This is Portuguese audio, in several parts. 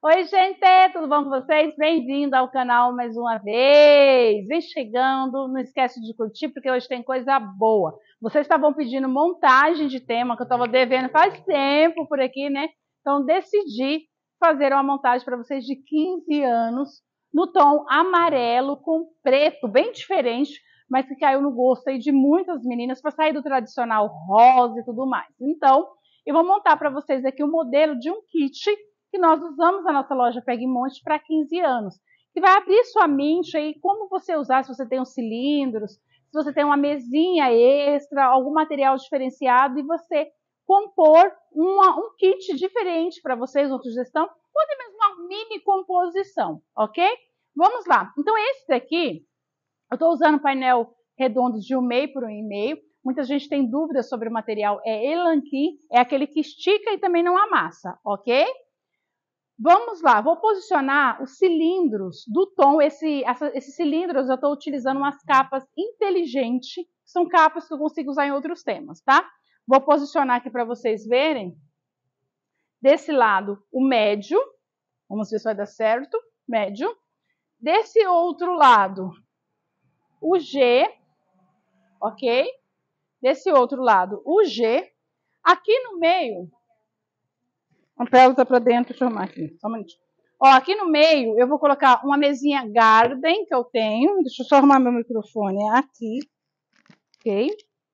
Oi, gente, tudo bom com vocês? Bem-vindo ao canal mais uma vez. Vem chegando, não esquece de curtir, porque hoje tem coisa boa. Vocês estavam pedindo montagem de tema, que eu estava devendo faz tempo por aqui, né? Então, decidi fazer uma montagem para vocês de 15 anos, no tom amarelo com preto, bem diferente, mas que caiu no gosto aí de muitas meninas, para sair do tradicional rosa e tudo mais. Então, eu vou montar para vocês aqui o modelo de um kit que nós usamos na nossa loja Pega & Monte para 15 anos, que vai abrir sua mente aí como você usar, se você tem uns cilindros, se você tem uma mesinha extra, algum material diferenciado, e você compor um kit diferente para vocês, uma sugestão, ou até mesmo uma mini composição, ok? Vamos lá. Então esse daqui, eu estou usando painel redondo de 1,5 por 1,5. Muita gente tem dúvidas sobre o material, é elanquim, é aquele que estica e também não amassa, ok? Vamos lá, vou posicionar os cilindros do tom. Esses cilindros eu estou utilizando umas capas inteligentes, que são capas que eu consigo usar em outros temas, tá? Vou posicionar aqui para vocês verem. Desse lado, o médio. Vamos ver se vai dar certo. Médio. Desse outro lado, o G. Ok? Desse outro lado, o G. Aqui no meio... A tela está para dentro, deixa eu arrumar aqui, só um minutinho. Ó, aqui no meio eu vou colocar uma mesinha Garden que eu tenho. Deixa eu só arrumar meu microfone aqui. Ok?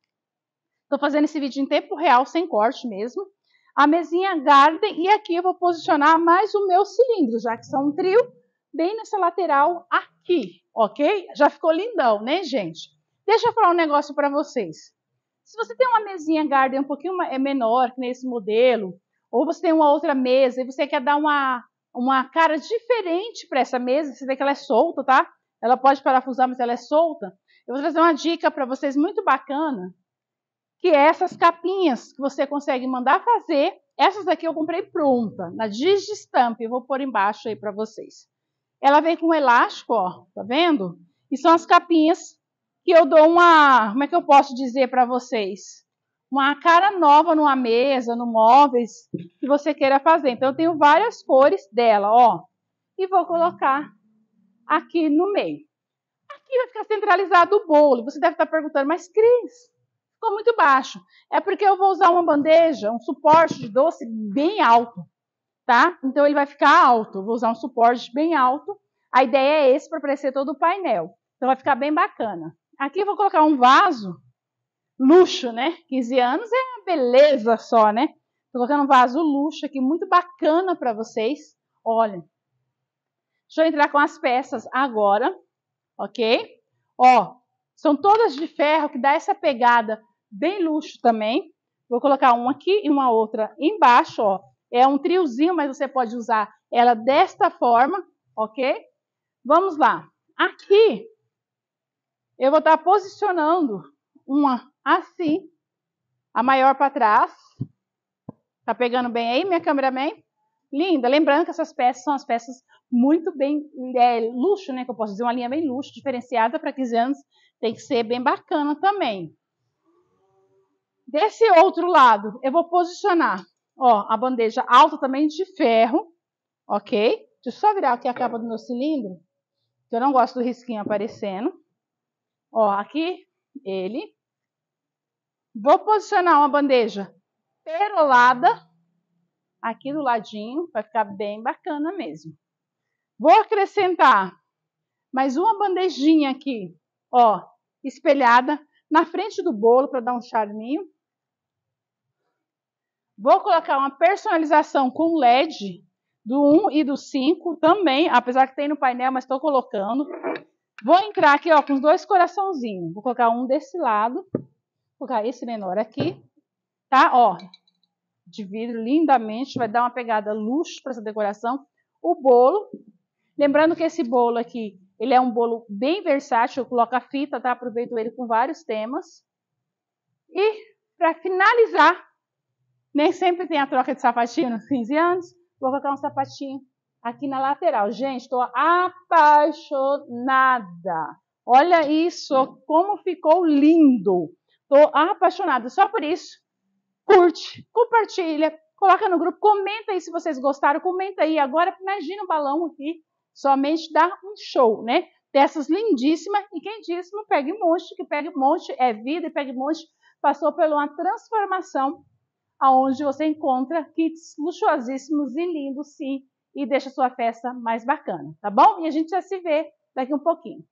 Estou fazendo esse vídeo em tempo real, sem corte mesmo. A mesinha Garden, e aqui eu vou posicionar mais o meu cilindro, já que são um trio, bem nessa lateral aqui, ok? Já ficou lindão, né, gente? Deixa eu falar um negócio para vocês. Se você tem uma mesinha Garden um pouquinho menor, que nesse modelo, ou você tem uma outra mesa e você quer dar uma cara diferente para essa mesa, você vê que ela é solta, tá? Ela pode parafusar, mas ela é solta. Eu vou trazer uma dica para vocês muito bacana, que é essas capinhas que você consegue mandar fazer. Essas aqui eu comprei pronta, na Digistamp, eu vou pôr embaixo aí para vocês. Ela vem com um elástico, ó, tá vendo? E são as capinhas que eu dou uma, como é que eu posso dizer para vocês? Uma cara nova numa mesa, no móveis, que você queira fazer. Então, eu tenho várias cores dela, ó. E vou colocar aqui no meio. Aqui vai ficar centralizado o bolo. Você deve estar perguntando, mas Cris, ficou muito baixo. É porque eu vou usar uma bandeja, um suporte de doce bem alto, tá? Então, ele vai ficar alto. Eu vou usar um suporte bem alto. A ideia é esse para aparecer todo o painel. Então, vai ficar bem bacana. Aqui eu vou colocar um vaso. Luxo, né? 15 anos é uma beleza só, né? Tô colocando um vaso luxo aqui, muito bacana para vocês. Olha. Deixa eu entrar com as peças agora, ok? Ó, são todas de ferro, que dá essa pegada bem luxo também. Vou colocar uma aqui e uma outra embaixo, ó. É um triozinho, mas você pode usar ela desta forma, ok? Vamos lá. Aqui, eu vou estar posicionando uma assim, a maior para trás. Tá pegando bem aí, minha cameraman? Linda. Lembrando que essas peças são as peças muito bem luxo, né? Que eu posso dizer, uma linha bem luxo, diferenciada para 15 anos. Tem que ser bem bacana também. Desse outro lado, eu vou posicionar, ó, a bandeja alta também de ferro, ok? Deixa eu só virar aqui a capa do meu cilindro, que eu não gosto do risquinho aparecendo. Ó, aqui, ele. Vou posicionar uma bandeja perolada aqui do ladinho, vai ficar bem bacana mesmo. Vou acrescentar mais uma bandejinha aqui, ó, espelhada na frente do bolo para dar um charminho. Vou colocar uma personalização com LED do 1 e do 5 também, apesar que tem no painel, mas estou colocando. Vou entrar aqui, ó, com os dois coraçãozinhos. Vou colocar um desse lado, vou colocar esse menor aqui, tá? Ó, de vidro lindamente, vai dar uma pegada luxo para essa decoração. O bolo, lembrando que esse bolo aqui, ele é um bolo bem versátil, eu coloco a fita, tá? Aproveito ele com vários temas. E para finalizar, nem sempre tem a troca de sapatinho nos 15 anos, vou colocar um sapatinho aqui na lateral. Gente, estou apaixonada. Olha isso, como ficou lindo. Estou apaixonada, só por isso. Curte, compartilha, Coloca no grupo, comenta aí se vocês gostaram, comenta aí. Agora, imagina o balão aqui, somente dá um show, né? Peças lindíssimas, e quem disse, não pegue monte, que pegue monte é vida, e pegue monte passou por uma transformação, aonde você encontra kits luxuosíssimos e lindos, sim, e deixa a sua festa mais bacana, tá bom? E a gente já se vê daqui um pouquinho.